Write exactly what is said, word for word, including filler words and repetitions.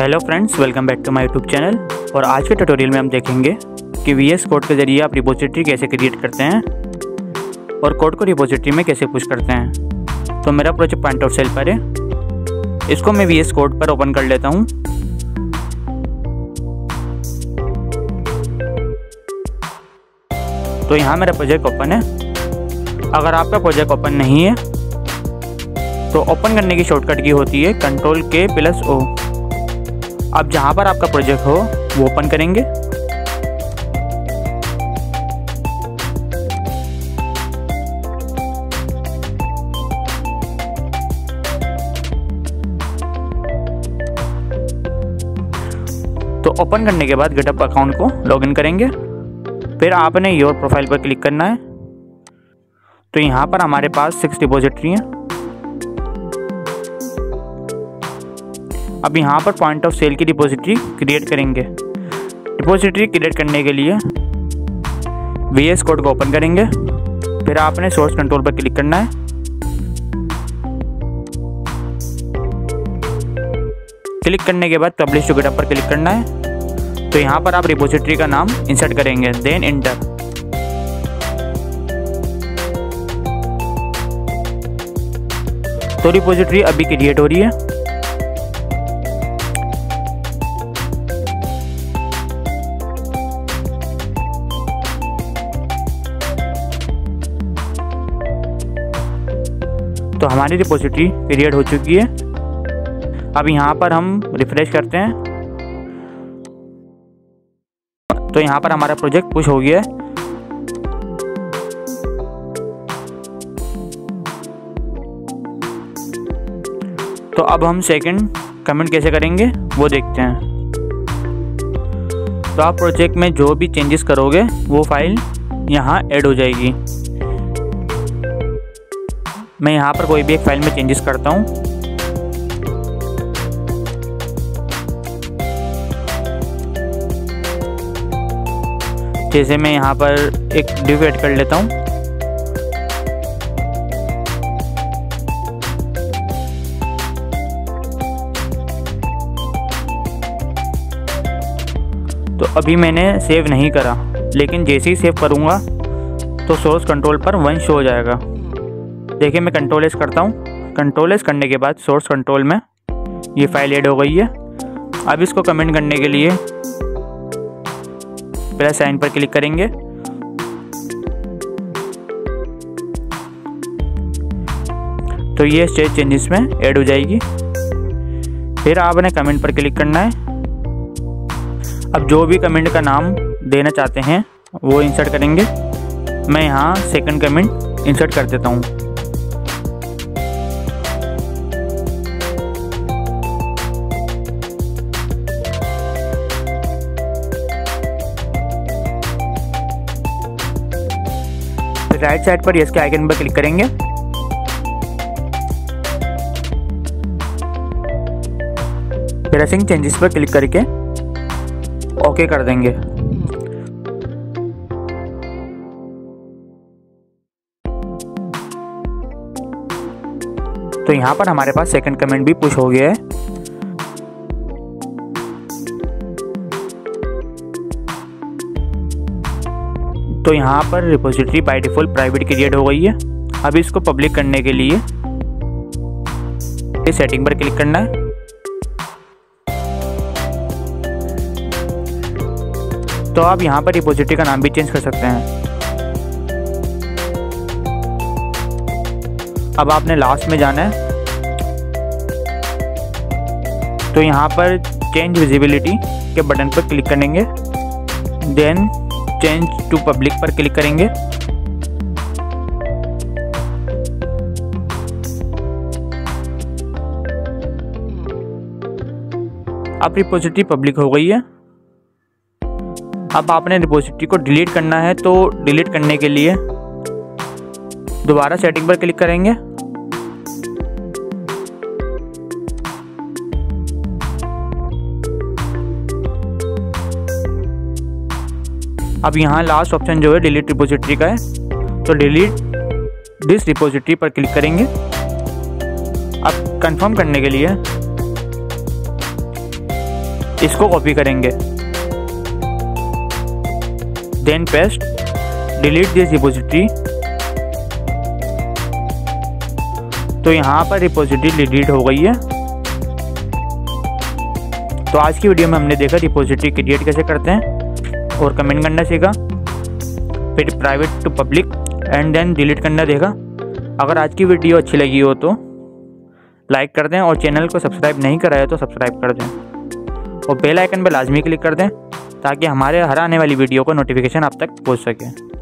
Hello friends, welcome back to my YouTube channel. और आज के ट्यूटोरियल में हम देखेंगे कि वी एस कोड के ज़रिए आप रिपोजिटरी कैसे क्रिएट करते हैं और कोड को रिपोजिटरी में कैसे पुश करते हैं। तो मेरा प्रोजेक्ट पॉइंट ऑफ सेल पर है, इसको मैं वी एस कोड पर ओपन कर लेता हूँ। तो यहाँ मेरा प्रोजेक्ट ओपन है। अगर आपका प्रोजेक्ट ओपन नहीं है तो ओपन करने की शॉर्टकट की होती है कंट्रोल के प्लस ओ। अब जहाँ पर आपका प्रोजेक्ट हो वो ओपन करेंगे। तो ओपन करने के बाद गिटहब अकाउंट को लॉगिन करेंगे। फिर आपने योर प्रोफाइल पर क्लिक करना है। तो यहाँ पर हमारे पास सिक्स रिपोजिटरी हैं। अब यहाँ पर पॉइंट ऑफ सेल की रिपोजिटरी क्रिएट करेंगे। रिपोजिटरी क्रिएट करने के लिए वी एस कोड को ओपन करेंगे। फिर आपने सोर्स कंट्रोल पर क्लिक करना है। क्लिक करने के बाद पब्लिश टू गिटहब पर क्लिक करना है। तो यहाँ पर आप रिपोजिटरी का नाम इंसर्ट करेंगे, देन एंटर। तो रिपोजिटरी अभी क्रिएट हो रही है। तो हमारी रिपोजिटरी क्रिएट हो चुकी है। अब यहाँ पर हम रिफ्रेश करते हैं। तो यहाँ पर हमारा प्रोजेक्ट पुश हो गया है। तो अब हम सेकंड कमेंट कैसे करेंगे वो देखते हैं। तो आप प्रोजेक्ट में जो भी चेंजेस करोगे वो फाइल यहाँ ऐड हो जाएगी। मैं यहाँ पर कोई भी एक फाइल में चेंजेस करता हूँ। जैसे मैं यहाँ पर एक डिव ऐड कर लेता हूँ। तो अभी मैंने सेव नहीं करा, लेकिन जैसे ही सेव करूँगा तो सोर्स कंट्रोल पर वन शो हो जाएगा। देखिए मैं कंट्रोल एस करता हूँ। कंट्रोल एस करने के बाद सोर्स कंट्रोल में ये फाइल ऐड हो गई है। अब इसको कमेंट करने के लिए प्लस साइन पर क्लिक करेंगे। तो ये स्टेज चेंजेस में ऐड हो जाएगी। फिर आपने कमेंट पर क्लिक करना है। अब जो भी कमेंट का नाम देना चाहते हैं वो इंसर्ट करेंगे। मैं यहाँ सेकंड कमेंट इंसर्ट कर देता हूँ। राइट साइड पर यस के आइकन पर क्लिक करेंगे। फिर असिंग चेंजेस पर क्लिक करके ओके कर देंगे। तो यहाँ पर हमारे पास सेकंड कमेंट भी पुश हो गया है। तो यहाँ पर repository by default private create हो गई है। अब इसको पब्लिक करने के लिए इस सेटिंग पर क्लिक करना है। तो आप यहाँ पर रिपोजिटरी का नाम भी चेंज कर सकते हैं। अब आपने लास्ट में जाना है। तो यहाँ पर चेंज विजिबिलिटी के बटन पर क्लिक करेंगे, देन चेंज टू पब्लिक पर क्लिक करेंगे। अब रिपोजिटरी पब्लिक हो गई है। अब आपने रिपोजिटरी को डिलीट करना है। तो डिलीट करने के लिए दोबारा सेटिंग पर क्लिक करेंगे। अब यहाँ लास्ट ऑप्शन जो है डिलीट रिपोजिटरी का है। तो डिलीट दिस रिपोजिटरी पर क्लिक करेंगे। अब कंफर्म करने के लिए इसको कॉपी करेंगे, then paste, delete this repository. तो यहाँ पर रिपोजिटरी डिलीट हो गई है। तो आज की वीडियो में हमने देखा रिपोजिटरी क्रिएट कैसे करते हैं और कमेंट करना सीखा, फिर private to public and then delete करना देखा। अगर आज की वीडियो अच्छी लगी हो तो लाइक कर दें और चैनल को सब्सक्राइब नहीं करा है तो सब्सक्राइब कर दें और बेल आइकन पर लाजमी क्लिक कर दें ताकि हमारे हर आने वाली वीडियो को नोटिफिकेशन आप तक पहुंच सके।